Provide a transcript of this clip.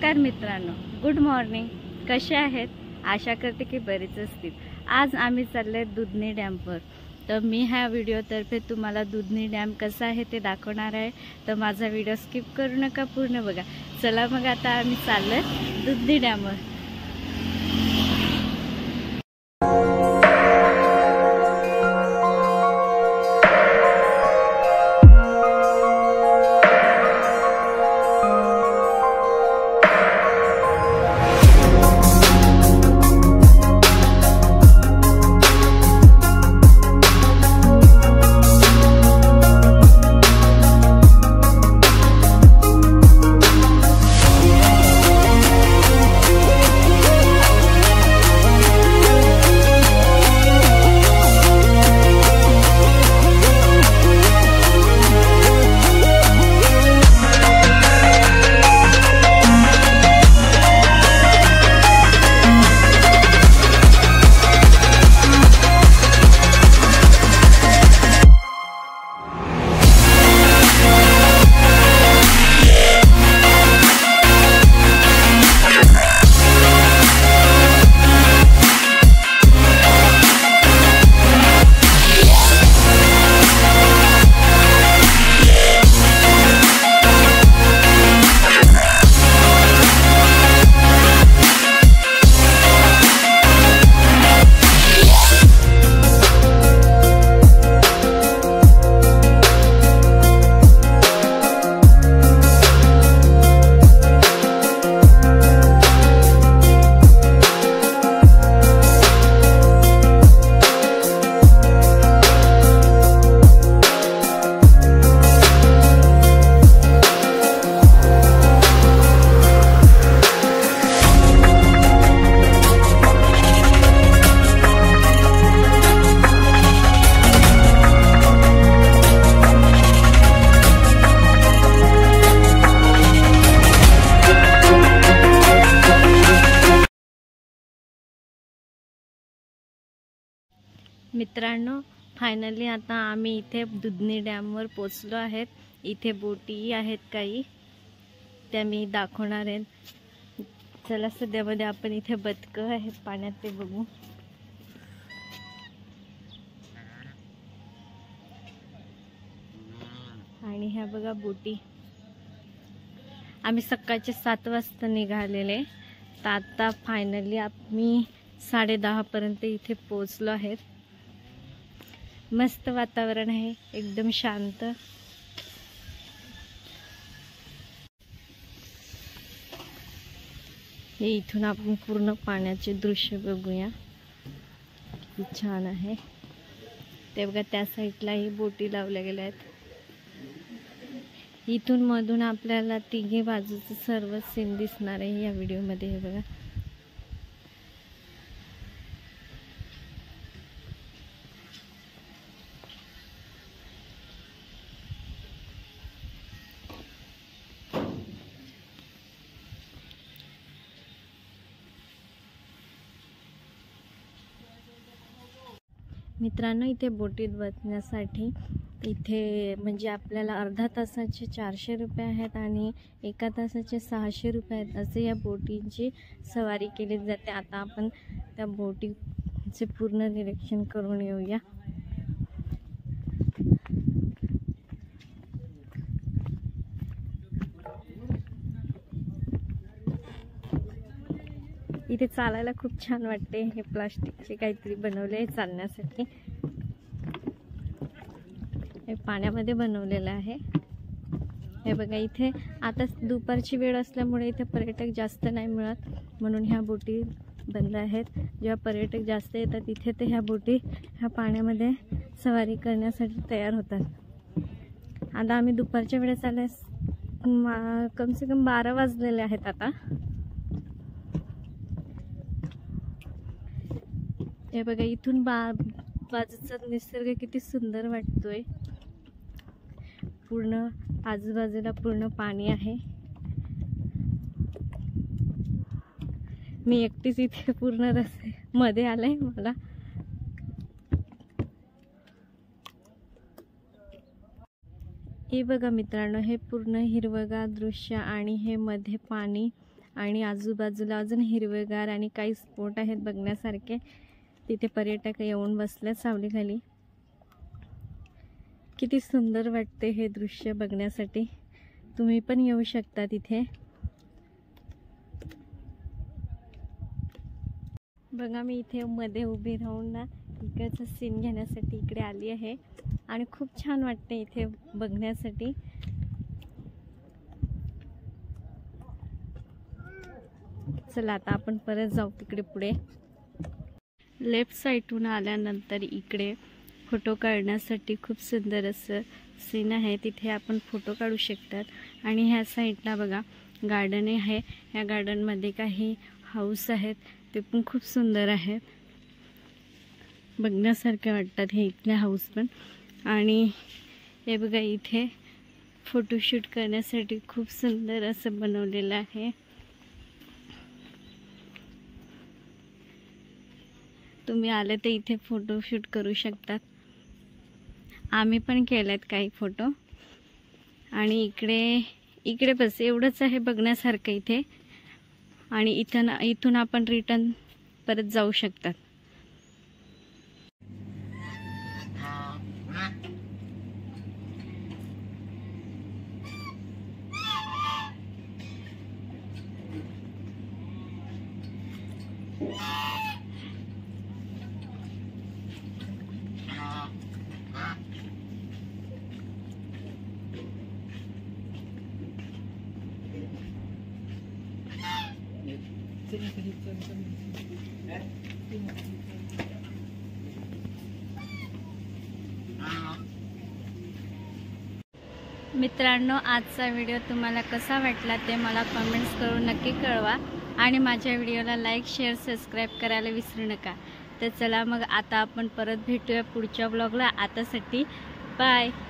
नमस्कार मित्रांनो, good morning. कसे आहेत? आशा करते की बरेच असतील. आज आम्ही चालले दुधनी डॅमवर. तर मी ह्या व्हिडिओतर्फे तुम्हाला दुधनी डॅम कसा आहे ते दाखवणार आहे. तर माझा व्हिडिओ स्किप करू नका, पूर्ण बघा. चला मग आता आम्ही चाललोय दुधनी डॅमवर. मित्रांनो, फायनली आता आम्ही इथे दुधनी डॅमवर पोचलो आहेत. इथे बोटी आहेत काही, त्या मी दाखवणार आहे. चला सध्यामध्ये आपण इथे बदकं आहेत पाण्यात ते बघू. आणि ह्या बघा बोटी. आम्ही सकाळचे 7 वाजता निघालेले, तर आता फायनली आम्ही 10:30 पर्यंत इथे पोचलो आहेत. मस्त वातावरण आहे, एकदम शांत. हे इथून आपण पूर्ण पाण्याचे दृश्य बघूया, किती छान आहे ते बघा. त्या साईडलाही बोटी लावल्या गेल्या आहेत. इथून मधून आपल्याला तिघे बाजूचं सर्व सीन दिसणार आहे या व्हिडिओमध्ये. हे बघा, मित्रांनो, इथे बोटीत बसण्यासाठी इथे म्हणजे आपल्याला अर्धा तासाचे 400 रुपये आहेत आणि एका तासाचे 600 रुपये आहेत. असे या बोटींची सवारी केली जाते. आता आपण त्या बोटीचे पूर्ण निरीक्षण करून येऊया. इथे चालायला खूप छान वाटते. हे प्लास्टिकचे काहीतरी बनवले आहे चालण्यासाठी. हे पाण्यामध्ये बनवलेलं आहे. हे बघा, इथे आता दुपारची वेळ असल्यामुळे इथे पर्यटक जास्त नाही मिळत, म्हणून ह्या बोटी बंद आहेत. जेव्हा पर्यटक जास्त येतात इथे, तर ह्या बोटी ह्या पाण्यामध्ये सवारी करण्यासाठी तयार होतात. आता आम्ही दुपारच्या वेळेस आले, कमसे कम 12 वाजलेले आहेत आता. हे बघा, इथून बाजूचा निसर्ग किती सुंदर वाटतोय. पूर्ण आजूबाजूला पूर्ण पाणी आहे. मी एकटीच इथे पूर्ण रस्ते मध्ये आले. मला हे बघा मित्रांनो, हे पूर्ण हिरवगार दृश्य आणि हे मध्ये पाणी आणि आजूबाजूला अजून हिरवेगार आणि काही स्पॉट आहेत बघण्यासारखे. तिथे पर्यटक येऊन बसले सावलीखाली. किती सुंदर वाटते हे दृश्य बघण्यासाठी. तुम्ही पण येऊ शकता तिथे. बघा मी इथे मध्ये उभी राहून ना इकडचा सीन घेण्यासाठी इकडे आली आहे आणि खूप छान वाटते इथे बघण्यासाठी. चला आता आपण परत जाऊ तिकडे पुढे. लेफ्ट साईडहून आल्यानंतर इकडे फोटो काढण्यासाठी खूप सुंदर असं सीन आहे. तिथे आपण फोटो काढू शकतात. आणि ह्या साईडला बघा गार्डन आहे. या गार्डनमध्ये काही हाऊस आहेत, ते पण खूप सुंदर आहेत, बघण्यासारखे वाटतात हे इथले हाऊस पण. आणि हे बघा इथे फोटोशूट करण्यासाठी खूप सुंदर असं बनवलेलं आहे. तुम्ही आले तर इथे फोटोशूट करू शकतात. आम्ही पण केलेत काही फोटो. आणि इकडे बस एवढंच आहे बघण्यासारखं इथे. आणि इथून आपण रिटर्न परत जाऊ शकतात. मित्रांनो, आजचा व्हिडिओ तुम्हाला कसा वाटला ते मला कमेंट्स करून नक्की कळवा. आणि माझ्या व्हिडिओला लाईक, शेअर, सबस्क्राईब करायला विसरू नका. तर चला मग आता आपण परत भेटूया पुढच्या ब्लॉगला. आतासाठी बाय.